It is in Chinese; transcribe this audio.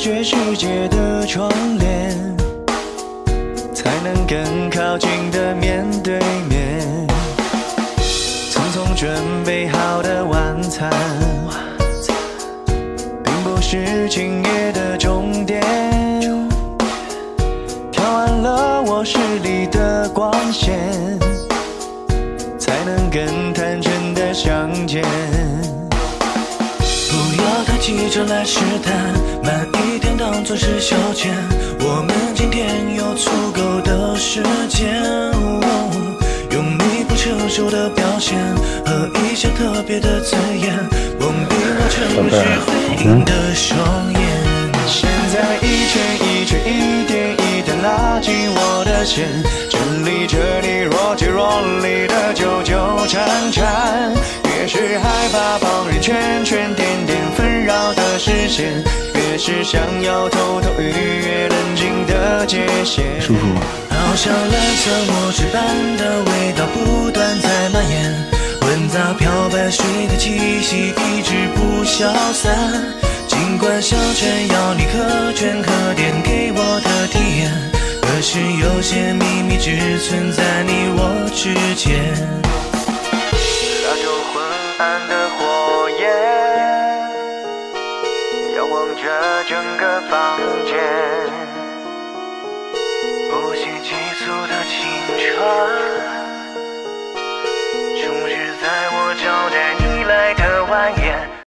绝世界的窗帘，才能更靠近的面对面。匆匆准备好的晚餐，并不是今夜的终点。调暗了卧室里的光线，才能更坦诚的相见。不要太急着来试探，慢一点当作是消遣。我们今天有足够的时间，用你不成熟的表现和一些特别的字眼，蒙蔽我诚实回应的双眼。现在一圈一圈，一点一点拉近我的线，这里若即若离的纠纠缠缠，越是害怕旁人圈圈点点纷扰的视线，越是想要偷偷逾越冷静的界限。 叔叔， 好像蓝色墨汁般的味道不断在蔓延，混杂漂白水的气息一直不消散。尽管想炫耀你可圈可点给我的体验，可是有些秘密只存在你我之间。那种昏暗的火焰摇晃着整个房间，不息急促的青春